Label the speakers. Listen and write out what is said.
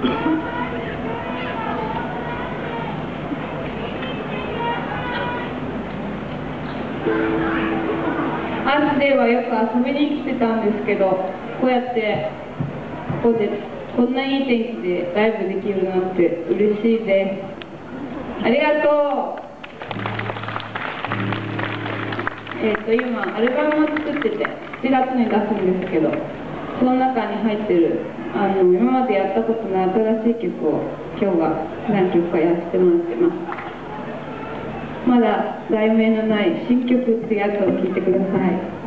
Speaker 1: アースデーはよく遊びに来てたんですけど、こうやってここでこんないい天気でライブできるなんて嬉しいです。ありがとう。今アルバムを作ってて7月に出すんですけど、その中に入ってる今までやったことの新しい曲を今日は何曲かやらせてもらってます。まだ題名のない新曲ってやつを聴いてください。